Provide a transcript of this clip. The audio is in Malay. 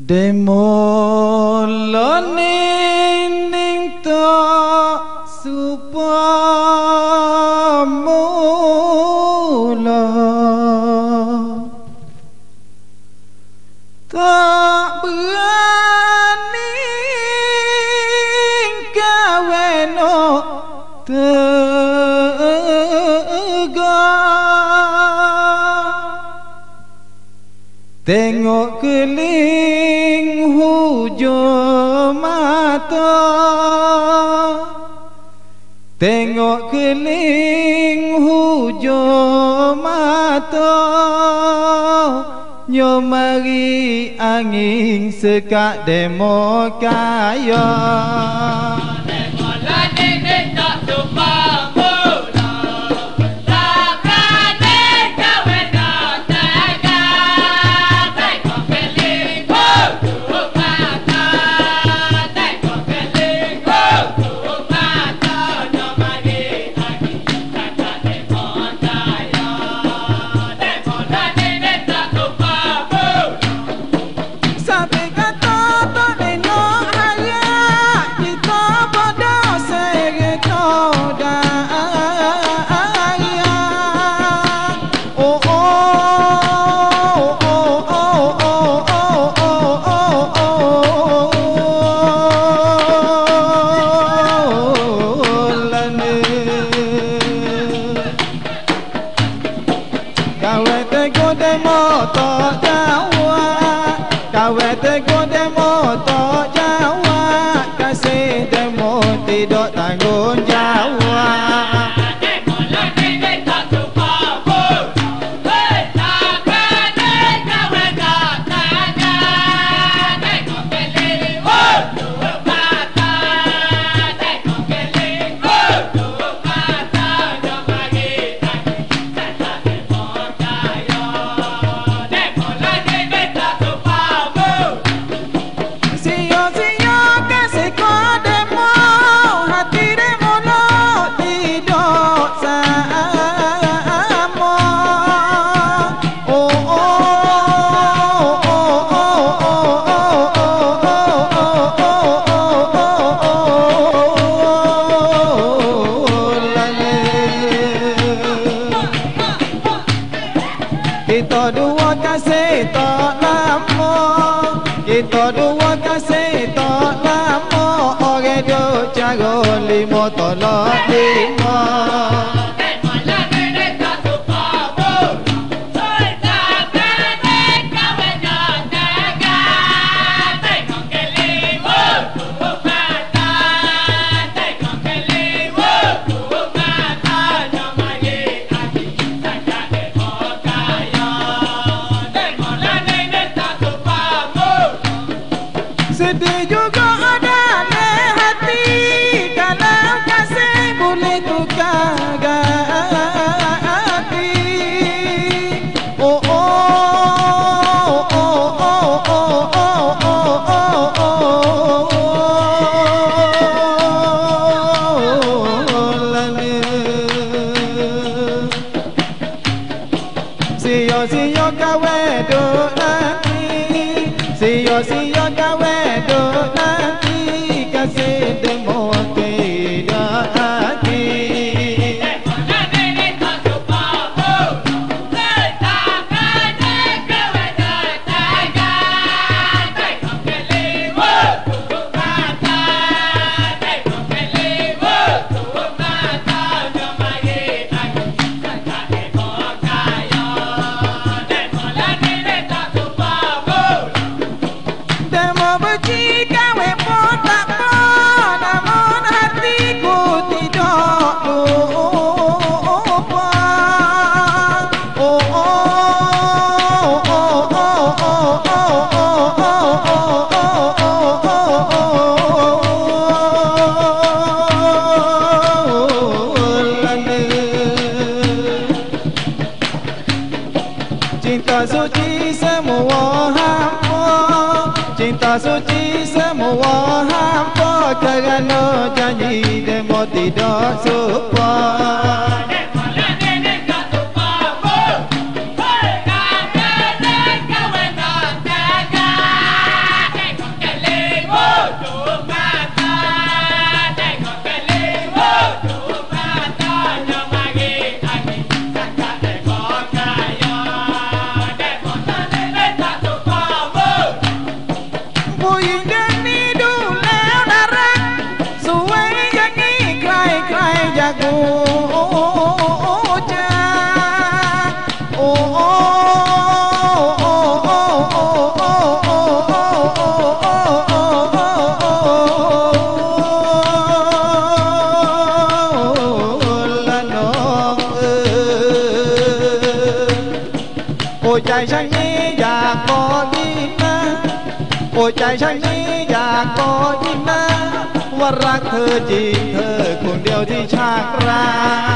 Demo loning to supamula tak berani kaweno tengok keling hujung mata, tengok keling hujung mata, nyomari angin sekak demo kaya. Tidak tanggung jawab. Kita dua kasih tak lama, kita dua kasih tak lama, orang duk cara lima tolak lima. Sedih juga ada di hati, kalau kasih boleh tukar ganti. Oh oh oh oh oh oh oh oh oh lale. Sio kawe duk nanti, sio kawe duk nanti, kasih demo tidak hati. Cinta suci semua hampa, cinta suci semua hampa, kerana janji demo tidak serupa. จ้าโอ้โอ้โอ้โอ้โอ้โอ้โอ้โอ้ละน้องโอ้ใจฉันนี้อยากกอดอีกนะโอ้ใจฉันนี้อยากกอดอีกนะว่ารักเธอจริงเธอคนเดียวที่ชากรา